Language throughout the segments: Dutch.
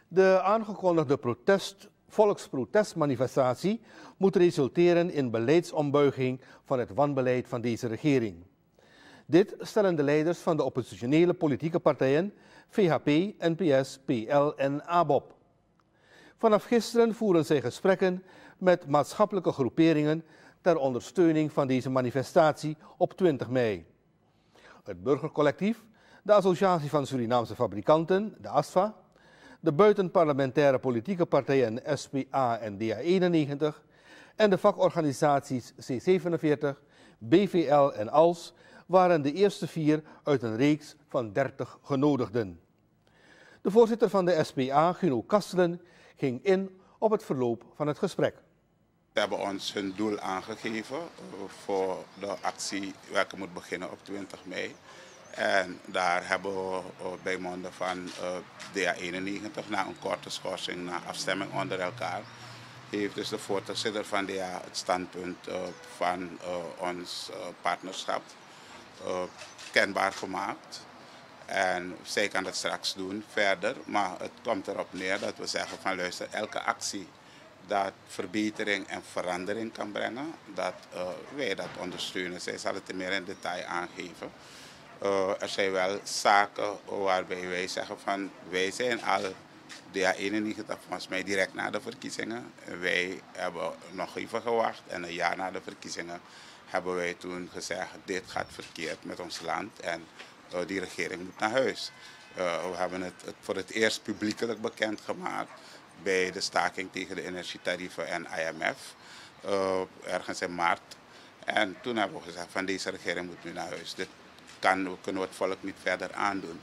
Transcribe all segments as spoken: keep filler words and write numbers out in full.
De aangekondigde protest, volksprotestmanifestatie moet resulteren in beleidsombuiging van het wanbeleid van deze regering. Dit stellen de leiders van de oppositionele politieke partijen V H P, N P S, P L en A B O P. Vanaf gisteren voeren zij gesprekken met maatschappelijke groeperingen ter ondersteuning van deze manifestatie op twintig mei. Het burgercollectief, de Associatie van Surinaamse Fabrikanten, de A S F A, de buitenparlementaire politieke partijen S P A en D A eenennegentig en de vakorganisaties C zevenenveertig, B V L en A L S waren de eerste vier uit een reeks van dertig genodigden. De voorzitter van de S P A, Guno Kastelen, ging in op het verloop van het gesprek. Ze hebben ons hun doel aangegeven voor de actie welke moet beginnen op twintig mei. En daar hebben we bij monden van D A eenennegentig na een korte schorsing, na afstemming onder elkaar, heeft dus de voorzitter van D A het standpunt van ons partnerschap kenbaar gemaakt. En zij kan dat straks doen verder, maar het komt erop neer dat we zeggen van luister, elke actie dat verbetering en verandering kan brengen, dat uh, wij dat ondersteunen. Zij zal het meer in detail aangeven. Uh, er zijn wel zaken waarbij wij zeggen van wij zijn al D A eenennegentig volgens mij direct na de verkiezingen. Wij hebben nog even gewacht en een jaar na de verkiezingen hebben wij toen gezegd dit gaat verkeerd met ons land en uh, die regering moet naar huis. Uh, we hebben het, het voor het eerst publiekelijk bekendgemaakt bij de staking tegen de energietarieven en I M F, uh, ergens in maart. En toen hebben we gezegd van deze regering moet nu naar huis. Dit kan, we kunnen we het volk niet verder aandoen.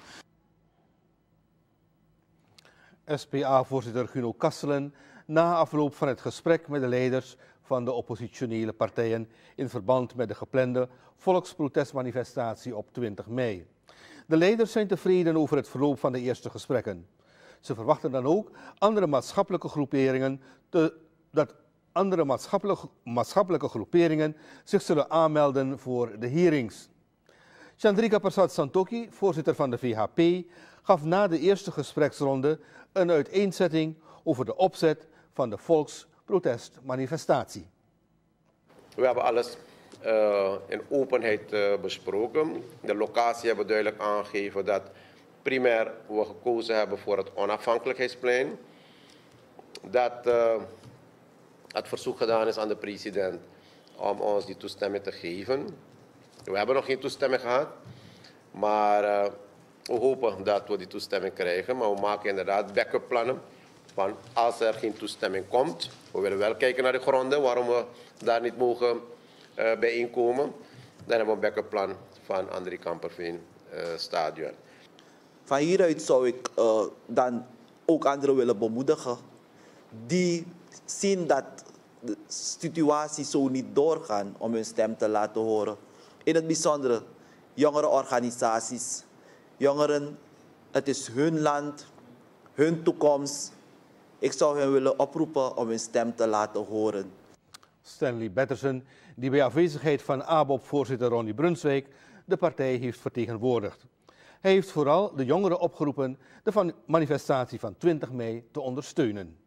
S P A-voorzitter Guno Kastelen na afloop van het gesprek met de leiders van de oppositionele partijen in verband met de geplande volksprotestmanifestatie op twintig mei. De leiders zijn tevreden over het verloop van de eerste gesprekken. Ze verwachten dan ook andere maatschappelijke groeperingen te, dat andere maatschappelijke, maatschappelijke groeperingen zich zullen aanmelden voor de hearings. Chandrika Persat Santokhi, voorzitter van de V H P, gaf na de eerste gespreksronde een uiteenzetting over de opzet van de volksprotestmanifestatie. We hebben alles uh, in openheid uh, besproken. De locatie hebben duidelijk aangegeven dat primair we gekozen hebben voor het onafhankelijkheidsplein. Dat uh, het verzoek gedaan is aan de president om ons die toestemming te geven. We hebben nog geen toestemming gehad, maar uh, we hopen dat we die toestemming krijgen. Maar we maken inderdaad backup plannen van als er geen toestemming komt. We willen wel kijken naar de gronden waarom we daar niet mogen uh, bijeenkomen. Dan hebben we een backup plan van André Kamperveen uh, stadion. Van hieruit zou ik uh, dan ook anderen willen bemoedigen die zien dat de situatie zo niet doorgaat om hun stem te laten horen. In het bijzonder jongere organisaties. Jongeren, het is hun land, hun toekomst. Ik zou hen willen oproepen om hun stem te laten horen. Stanley Betterson, die bij afwezigheid van A B O P-voorzitter Ronnie Brunswijk de partij heeft vertegenwoordigd. Hij heeft vooral de jongeren opgeroepen de manifestatie van twintig mei te ondersteunen.